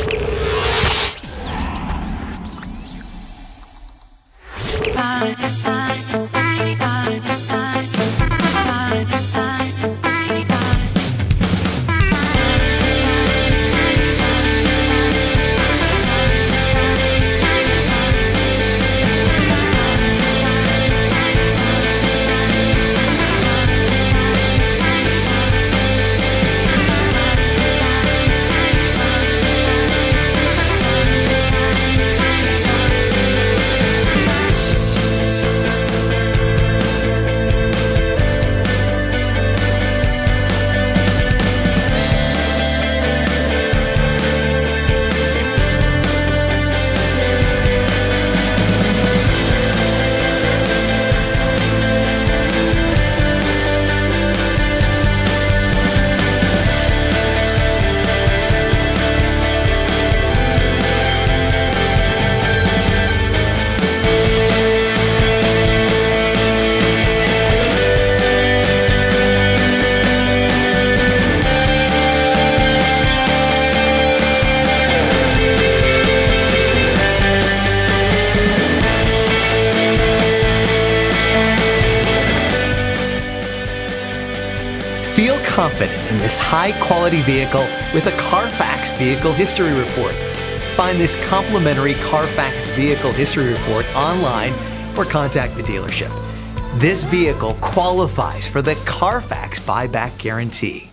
Feel confident in this high-quality vehicle with a Carfax Vehicle History Report. Find this complimentary Carfax Vehicle History Report online or contact the dealership. This vehicle qualifies for the Carfax Buyback Guarantee.